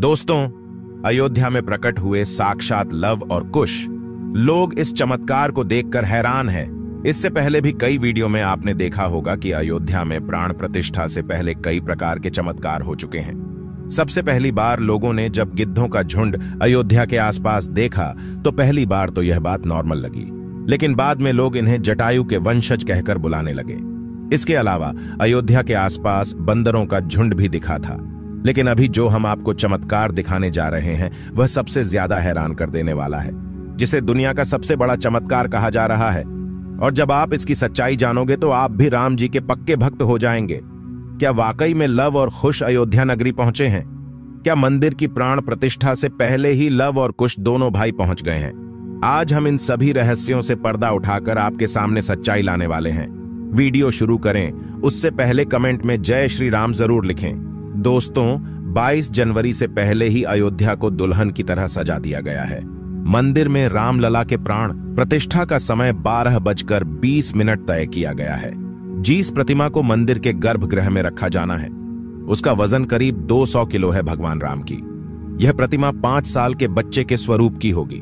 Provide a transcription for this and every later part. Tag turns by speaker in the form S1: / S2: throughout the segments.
S1: दोस्तों, अयोध्या में प्रकट हुए साक्षात लव और कुश, लोग इस चमत्कार को देखकर हैरान हैं। इससे पहले भी कई वीडियो में आपने देखा होगा कि अयोध्या में प्राण प्रतिष्ठा से पहले कई प्रकार के चमत्कार हो चुके हैं। सबसे पहली बार लोगों ने जब गिद्धों का झुंड अयोध्या के आसपास देखा तो पहली बार तो यह बात नॉर्मल लगी, लेकिन बाद में लोग इन्हें जटायु के वंशज कहकर बुलाने लगे। इसके अलावा अयोध्या के आसपास बंदरों का झुंड भी दिखा था। लेकिन अभी जो हम आपको चमत्कार दिखाने जा रहे हैं वह सबसे ज्यादा हैरान कर देने वाला है, जिसे दुनिया का सबसे बड़ा चमत्कार कहा जा रहा है। और जब आप इसकी सच्चाई जानोगे तो आप भी राम जी के पक्के भक्त हो जाएंगे। क्या वाकई में लव और कुश अयोध्या नगरी पहुंचे हैं? क्या मंदिर की प्राण प्रतिष्ठा से पहले ही लव और कुश दोनों भाई पहुंच गए हैं? आज हम इन सभी रहस्यों से पर्दा उठाकर आपके सामने सच्चाई लाने वाले हैं। वीडियो शुरू करें उससे पहले कमेंट में जय श्री राम जरूर लिखें। दोस्तों, 22 जनवरी से पहले ही अयोध्या को दुल्हन की तरह सजा दिया गया है। मंदिर में रामलला के प्राण प्रतिष्ठा का समय 12:20 तय किया गया है। जिस प्रतिमा को मंदिर के गर्भगृह में रखा जाना है उसका वजन करीब 200 किलो है भगवान राम की। यह प्रतिमा 5 साल के बच्चे के स्वरूप की होगी।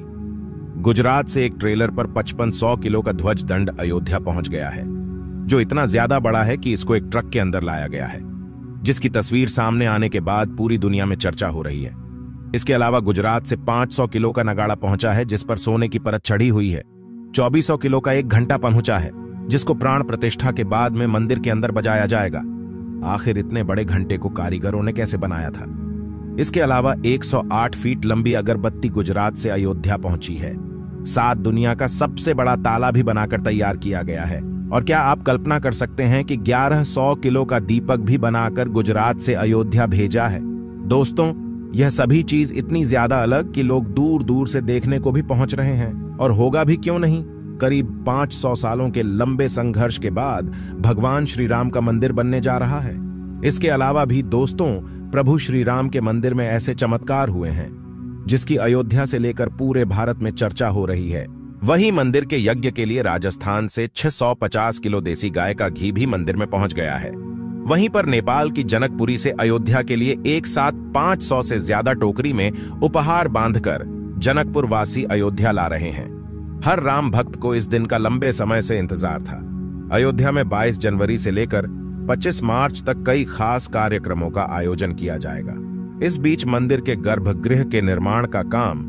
S1: गुजरात से एक ट्रेलर पर 5500 किलो का ध्वज दंड अयोध्या पहुंच गया है, जो इतना ज्यादा बड़ा है कि इसको एक ट्रक के अंदर लाया गया है, जिसकी तस्वीर सामने आने के बाद पूरी दुनिया में चर्चा हो रही है। इसके अलावा गुजरात से 500 किलो का नगाड़ा पहुंचा है, जिस पर सोने की परत चढ़ी हुई है। 2400 किलो का एक घंटा पहुंचा है, जिसको प्राण प्रतिष्ठा के बाद में मंदिर के अंदर बजाया जाएगा। आखिर इतने बड़े घंटे को कारीगरों ने कैसे बनाया था? इसके अलावा 108 फीट लंबी अगरबत्ती गुजरात से अयोध्या पहुंची है। 7 दुनिया का सबसे बड़ा ताला भी बनाकर तैयार किया गया है। और क्या आप कल्पना कर सकते हैं कि 1100 किलो का दीपक भी बनाकर गुजरात से अयोध्या भेजा है? दोस्तों, यह सभी चीज इतनी ज्यादा अलग कि लोग दूर दूर से देखने को भी पहुंच रहे हैं। और होगा भी क्यों नहीं। करीब 500 सालों के लंबे संघर्ष के बाद भगवान श्री राम का मंदिर बनने जा रहा है। इसके अलावा भी दोस्तों, प्रभु श्री राम के मंदिर में ऐसे चमत्कार हुए हैं जिसकी अयोध्या से लेकर पूरे भारत में चर्चा हो रही है। वहीं मंदिर के यज्ञ के लिए राजस्थान से 650 किलो देसी गाय का घी भी मंदिर में पहुंच गया है। वहीं पर नेपाल की जनकपुरी से अयोध्या के लिए एक साथ 500 से ज्यादा टोकरी में उपहार बांधकर जनकपुर वासी अयोध्या ला रहे हैं। हर राम भक्त को इस दिन का लंबे समय से इंतजार था। अयोध्या में 22 जनवरी से लेकर 25 मार्च तक कई खास कार्यक्रमों का आयोजन किया जाएगा। इस बीच मंदिर के गर्भगृह के निर्माण का काम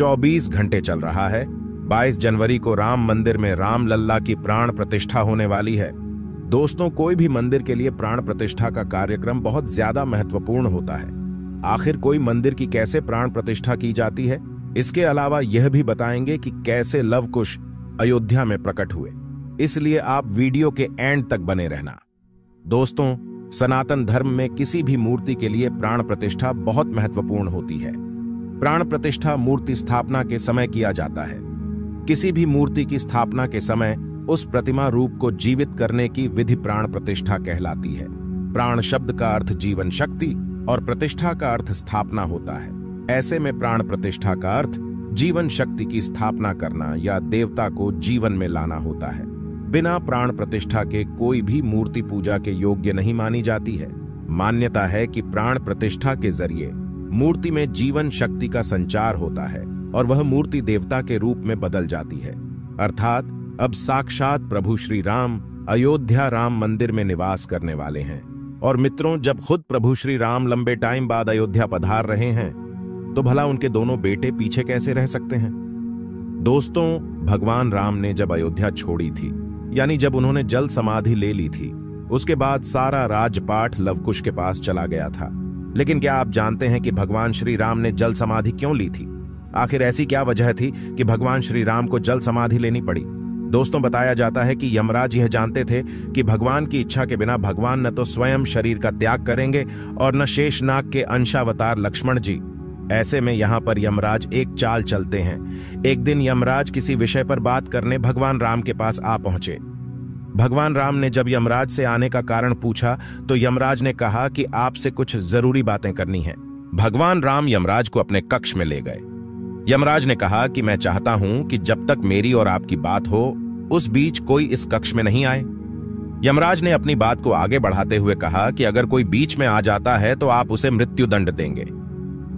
S1: 24 घंटे चल रहा है। 22 जनवरी को राम मंदिर में रामलला की प्राण प्रतिष्ठा होने वाली है। दोस्तों, कोई भी मंदिर के लिए प्राण प्रतिष्ठा का कार्यक्रम बहुत ज्यादा महत्वपूर्ण होता है। आखिर कोई मंदिर की कैसे प्राण प्रतिष्ठा की जाती है, इसके अलावा यह भी बताएंगे कि कैसे लव कुश अयोध्या में प्रकट हुए। इसलिए आप वीडियो के एंड तक बने रहना। दोस्तों, सनातन धर्म में किसी भी मूर्ति के लिए प्राण प्रतिष्ठा बहुत महत्वपूर्ण होती है। प्राण प्रतिष्ठा मूर्ति स्थापना के समय किया जाता है। किसी भी मूर्ति की स्थापना के समय उस प्रतिमा रूप को जीवित करने की विधि प्राण प्रतिष्ठा कहलाती है। प्राण शब्द का अर्थ जीवन शक्ति और प्रतिष्ठा का अर्थ स्थापना होता है। ऐसे में प्राण प्रतिष्ठा का अर्थ जीवन शक्ति की स्थापना करना या देवता को जीवन में लाना होता है। बिना प्राण प्रतिष्ठा के कोई भी मूर्ति पूजा के योग्य नहीं मानी जाती है। मान्यता है कि प्राण प्रतिष्ठा के जरिए मूर्ति में जीवन शक्ति का संचार होता है और वह मूर्ति देवता के रूप में बदल जाती है। अर्थात अब साक्षात प्रभु श्री राम अयोध्या राम मंदिर में निवास करने वाले हैं। और मित्रों, जब खुद प्रभु श्री राम लंबे टाइम बाद अयोध्या पधार रहे हैं तो भला उनके दोनों बेटे पीछे कैसे रह सकते हैं? दोस्तों, भगवान राम ने जब अयोध्या छोड़ी थी, यानी जब उन्होंने जल समाधि ले ली थी, उसके बाद सारा राजपाट लवकुश के पास चला गया था। लेकिन क्या आप जानते हैं कि भगवान श्री राम ने जल समाधि क्यों ली थी? आखिर ऐसी क्या वजह थी कि भगवान श्री राम को जल समाधि लेनी पड़ी? दोस्तों, बताया जाता है कि यमराज यह जानते थे कि भगवान की इच्छा के बिना भगवान न तो स्वयं शरीर का त्याग करेंगे और न शेषनाग के अंशावतार लक्ष्मण जी। ऐसे में यहाँ पर यमराज एक चाल चलते हैं। एक दिन यमराज किसी विषय पर बात करने भगवान राम के पास आ पहुंचे। भगवान राम ने जब यमराज से आने का कारण पूछा तो यमराज ने कहा कि आपसे कुछ जरूरी बातें करनी है। भगवान राम यमराज को अपने कक्ष में ले गए। यमराज ने कहा कि मैं चाहता हूं कि जब तक मेरी और आपकी बात हो उस बीच कोई इस कक्ष में नहीं आए। यमराज ने अपनी बात को आगे बढ़ाते हुए कहा कि अगर कोई बीच में आ जाता है तो आप उसे मृत्यु दंड देंगे।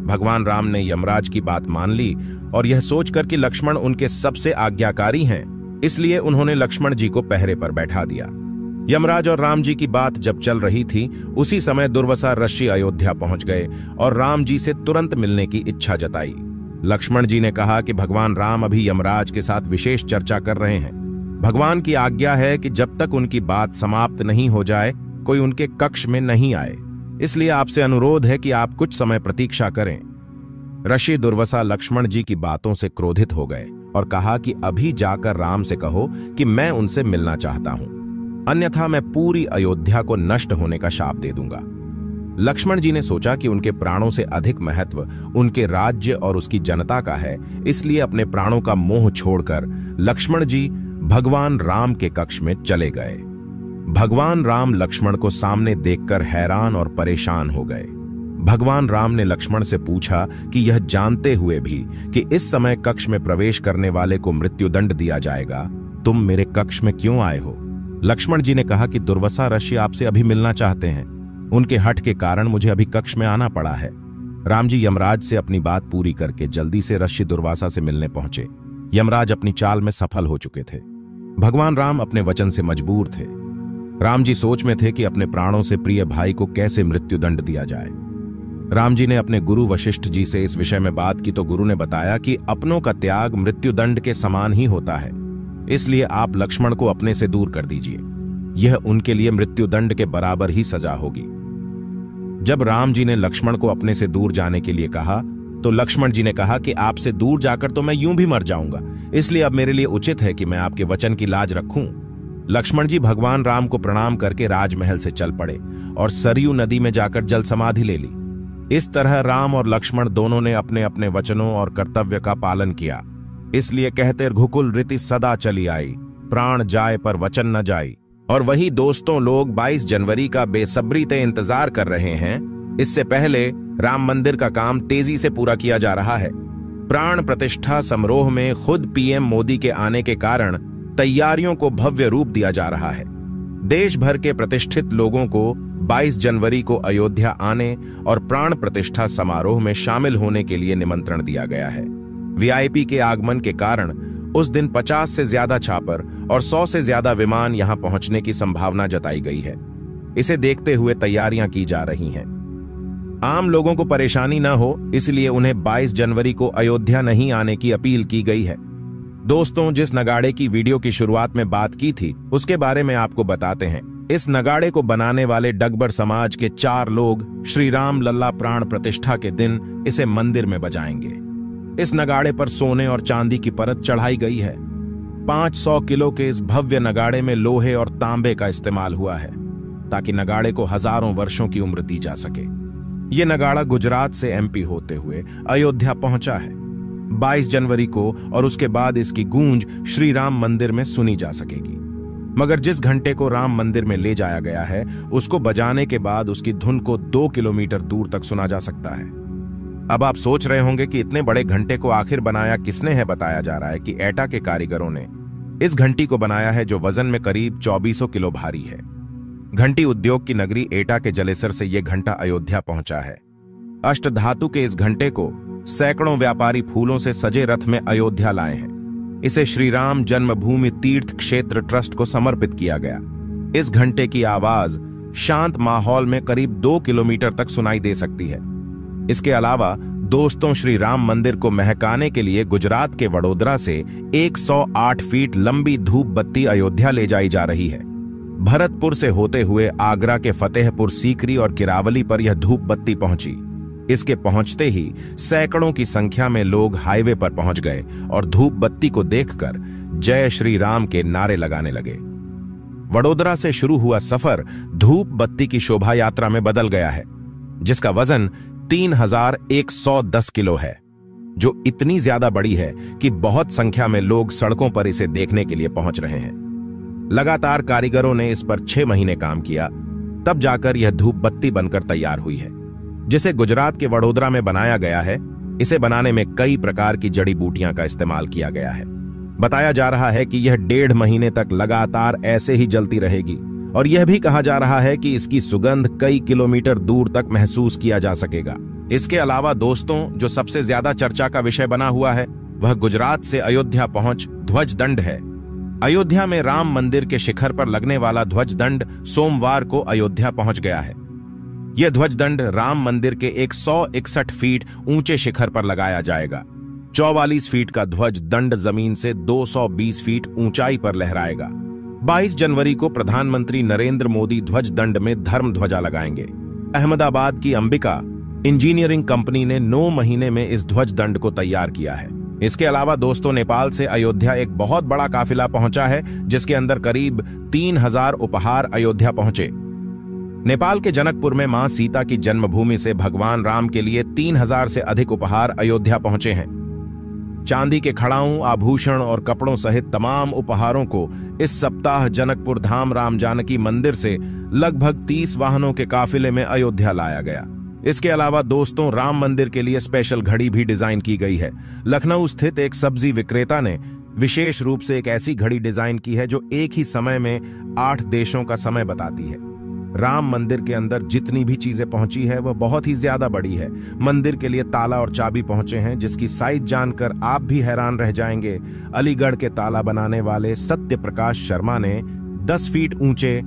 S1: भगवान राम ने यमराज की बात मान ली और यह सोचकर कि लक्ष्मण उनके सबसे आज्ञाकारी हैं, इसलिए उन्होंने लक्ष्मण जी को पहरे पर बैठा दिया। यमराज और राम जी की बात जब चल रही थी, उसी समय दुर्वासा ऋषि अयोध्या पहुंच गए और राम जी से तुरंत मिलने की इच्छा जताई। लक्ष्मण जी ने कहा कि भगवान राम अभी यमराज के साथ विशेष चर्चा कर रहे हैं। भगवान की आज्ञा है कि जब तक उनकी बात समाप्त नहीं हो जाए कोई उनके कक्ष में नहीं आए, इसलिए आपसे अनुरोध है कि आप कुछ समय प्रतीक्षा करें। ऋषि दुर्वासा लक्ष्मण जी की बातों से क्रोधित हो गए और कहा कि अभी जाकर राम से कहो कि मैं उनसे मिलना चाहता हूं, अन्यथा मैं पूरी अयोध्या को नष्ट होने का शाप दे दूंगा। लक्ष्मण जी ने सोचा कि उनके प्राणों से अधिक महत्व उनके राज्य और उसकी जनता का है, इसलिए अपने प्राणों का मोह छोड़कर लक्ष्मण जी भगवान राम के कक्ष में चले गए। भगवान राम लक्ष्मण को सामने देखकर हैरान और परेशान हो गए। भगवान राम ने लक्ष्मण से पूछा कि यह जानते हुए भी कि इस समय कक्ष में प्रवेश करने वाले को मृत्युदंड दिया जाएगा, तुम मेरे कक्ष में क्यों आए हो? लक्ष्मण जी ने कहा कि दुर्वासा ऋषि आपसे अभी मिलना चाहते हैं, उनके हठ के कारण मुझे अभी कक्ष में आना पड़ा है। राम जी यमराज से अपनी बात पूरी करके जल्दी से ऋषि दुर्वासा से मिलने पहुंचे। यमराज अपनी चाल में सफल हो चुके थे। भगवान राम अपने वचन से मजबूर थे। राम जी सोच में थे कि अपने प्राणों से प्रिय भाई को कैसे मृत्युदंड दिया जाए। राम जी ने अपने गुरु वशिष्ठ जी से इस विषय में बात की तो गुरु ने बताया कि अपनों का त्याग मृत्युदंड के समान ही होता है, इसलिए आप लक्ष्मण को अपने से दूर कर दीजिए, यह उनके लिए मृत्युदंड के बराबर ही सजा होगी। जब राम जी ने लक्ष्मण को अपने से दूर जाने के लिए कहा तो लक्ष्मण जी ने कहा कि आपसे दूर जाकर तो मैं यूं भी मर जाऊंगा, इसलिए अब मेरे लिए उचित है कि मैं आपके वचन की लाज रखूं। लक्ष्मण जी भगवान राम को प्रणाम करके राजमहल से चल पड़े और सरयू नदी में जाकर जल समाधि ले ली। इस तरह राम और लक्ष्मण दोनों ने अपने अपने वचनों और कर्तव्य का पालन किया। इसलिए कहते रघुकुल रीति सदा चली आई, प्राण जाए पर वचन न जाई। और वही दोस्तों, लोग 22 जनवरी का बेसब्री से इंतजार कर रहे हैं। इससे पहले राम मंदिर का काम तेजी से पूरा किया जा रहा है। प्राण प्रतिष्ठा समारोह में खुद पीएम मोदी के आने के कारण तैयारियों को भव्य रूप दिया जा रहा है। देश भर के प्रतिष्ठित लोगों को 22 जनवरी को अयोध्या आने और प्राण प्रतिष्ठा समारोह में शामिल होने के लिए निमंत्रण दिया गया है। वीआईपी के आगमन के कारण उस दिन 50 से ज्यादा छापर और 100 से ज्यादा विमान यहां पहुंचने की संभावना जताई गई है। इसे देखते हुए तैयारियां की जा रही हैं। आम लोगों को परेशानी न हो, इसलिए उन्हें 22 जनवरी को अयोध्या नहीं आने की अपील की गई है। दोस्तों, जिस नगाड़े की वीडियो की शुरुआत में बात की थी उसके बारे में आपको बताते हैं। इस नगाड़े को बनाने वाले डगबर समाज के 4 लोग श्री राम लल्ला प्राण प्रतिष्ठा के दिन इसे मंदिर में बजाएंगे। इस नगाड़े पर सोने और चांदी की परत चढ़ाई गई है। 500 किलो के इस भव्य नगाड़े में लोहे और तांबे का इस्तेमाल हुआ है ताकि नगाड़े को हजारों वर्षों की उम्र दी जा सके। यह नगाड़ा गुजरात से एमपी होते हुए अयोध्या पहुंचा है 22 जनवरी को, और उसके बाद इसकी गूंज श्री राम मंदिर में सुनी जा सकेगी। मगर जिस घंटे को राम मंदिर में ले जाया गया है उसको बजाने के बाद उसकी धुन को 2 किलोमीटर दूर तक सुना जा सकता है। अब आप सोच रहे होंगे कि इतने बड़े घंटे को आखिर बनाया किसने है। बताया जा रहा है कि एटा के कारीगरों ने इस घंटी को बनाया है, जो वजन में करीब 2400 किलो भारी है। घंटी उद्योग की नगरी एटा के जलेसर से यह घंटा अयोध्या पहुंचा है। अष्टधातु के इस घंटे को सैकड़ों व्यापारी फूलों से सजे रथ में अयोध्या लाए हैं। इसे श्री राम जन्मभूमि तीर्थ क्षेत्र ट्रस्ट को समर्पित किया गया। इस घंटे की आवाज शांत माहौल में करीब 2 किलोमीटर तक सुनाई दे सकती है। इसके अलावा दोस्तों, श्री राम मंदिर को महकाने के लिए गुजरात के वडोदरा से 108 फीट लंबी धूप बत्ती अयोध्या ले जाई जा रही है। भरतपुर से होते हुए आगरा के फतेहपुर सीकरी और किरावली पर यह धूप बत्ती पहुंची। इसके पहुंचते ही सैकड़ों की संख्या में लोग हाईवे पर पहुंच गए और धूप बत्ती को देखकर जय श्री राम के नारे लगाने लगे। वडोदरा से शुरू हुआ सफर धूप बत्ती की शोभा यात्रा में बदल गया है, जिसका वजन 3110 किलो है, जो इतनी ज्यादा बड़ी है कि बहुत संख्या में लोग सड़कों पर इसे देखने के लिए पहुंच रहे हैं। लगातार कारीगरों ने इस पर 6 महीने काम किया, तब जाकर यह धूप बत्ती बनकर तैयार हुई है, जिसे गुजरात के वडोदरा में बनाया गया है। इसे बनाने में कई प्रकार की जड़ी बूटियां का इस्तेमाल किया गया है। बताया जा रहा है कि यह 1.5 महीने तक लगातार ऐसे ही जलती रहेगी, और यह भी कहा जा रहा है कि इसकी सुगंध कई किलोमीटर दूर तक महसूस किया जा सकेगा। इसके अलावा दोस्तों, जो सबसे ज्यादा चर्चा का विषय बना हुआ है वह गुजरात से अयोध्या पहुंच ध्वज दंड है। अयोध्या में राम मंदिर के शिखर पर लगने वाला ध्वज दंड सोमवार को अयोध्या पहुंच गया है। यह ध्वज दंड राम मंदिर के 161 फीट ऊंचे शिखर पर लगाया जाएगा। 44 फीट का ध्वज दंड जमीन से 220 फीट ऊंचाई पर लहराएगा। 22 जनवरी को प्रधानमंत्री नरेंद्र मोदी ध्वज दंड में धर्म ध्वजा लगाएंगे। अहमदाबाद की अंबिका इंजीनियरिंग कंपनी ने 9 महीने में इस ध्वज दंड को तैयार किया है। इसके अलावा दोस्तों, नेपाल से अयोध्या एक बहुत बड़ा काफिला पहुंचा है, जिसके अंदर करीब 3000 उपहार अयोध्या पहुंचे। नेपाल के जनकपुर में मां सीता की जन्मभूमि से भगवान राम के लिए 3000 से अधिक उपहार अयोध्या पहुंचे हैं। चांदी के खड़ाऊं, आभूषण और कपड़ों सहित तमाम उपहारों को इस सप्ताह जनकपुर धाम राम जानकी मंदिर से लगभग 30 वाहनों के काफिले में अयोध्या लाया गया। इसके अलावा दोस्तों, राम मंदिर के लिए स्पेशल घड़ी भी डिजाइन की गई है। लखनऊ स्थित एक सब्जी विक्रेता ने विशेष रूप से एक ऐसी घड़ी डिजाइन की है जो एक ही समय में 8 देशों का समय बताती है। राम मंदिर के अंदर जितनी भी चीजें पहुंची है वह बहुत ही ज्यादा बड़ी है। मंदिर के लिए ताला और चाबी पहुंचे हैं, जिसकी साइज जानकर आप भी हैरान रह जाएंगे। अलीगढ़ के ताला बनाने वाले सत्य प्रकाश शर्मा ने 10 फीट ऊंचे,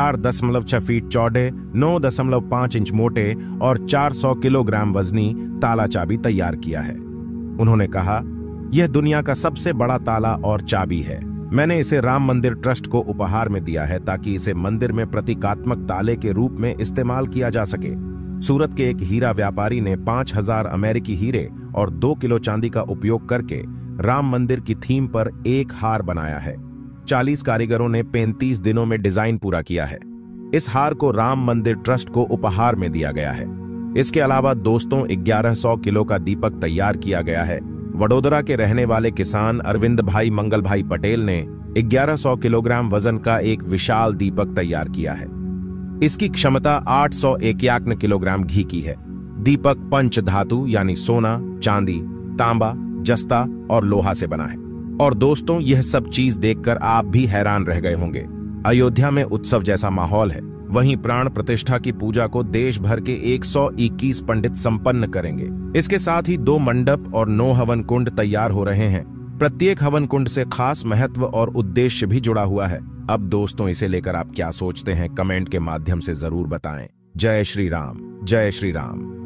S1: 4.6 फीट चौड़े, 9.5 इंच मोटे और 400 किलोग्राम वजनी ताला चाबी तैयार किया है। उन्होंने कहा, यह दुनिया का सबसे बड़ा ताला और चाबी है। मैंने इसे राम मंदिर ट्रस्ट को उपहार में दिया है ताकि इसे मंदिर में प्रतीकात्मक ताले के रूप में इस्तेमाल किया जा सके। सूरत के एक हीरा व्यापारी ने 5000 अमेरिकी हीरे और 2 किलो चांदी का उपयोग करके राम मंदिर की थीम पर एक हार बनाया है। 40 कारीगरों ने 35 दिनों में डिजाइन पूरा किया है। इस हार को राम मंदिर ट्रस्ट को उपहार में दिया गया है। इसके अलावा दोस्तों, 1100 किलो का दीपक तैयार किया गया है। वडोदरा के रहने वाले किसान अरविंद भाई मंगल भाई पटेल ने 1100 किलोग्राम वजन का एक विशाल दीपक तैयार किया है। इसकी क्षमता 851 किलोग्राम घी की है। दीपक पंच धातु यानी सोना, चांदी, तांबा, जस्ता और लोहा से बना है। और दोस्तों, यह सब चीज देखकर आप भी हैरान रह गए होंगे। अयोध्या में उत्सव जैसा माहौल है। वहीं प्राण प्रतिष्ठा की पूजा को देश भर के 121 पंडित संपन्न करेंगे। इसके साथ ही 2 मंडप और 9 हवन कुंड तैयार हो रहे हैं। प्रत्येक हवन कुंड से खास महत्व और उद्देश्य भी जुड़ा हुआ है। अब दोस्तों, इसे लेकर आप क्या सोचते हैं, कमेंट के माध्यम से जरूर बताएं। जय श्री राम, जय श्री राम।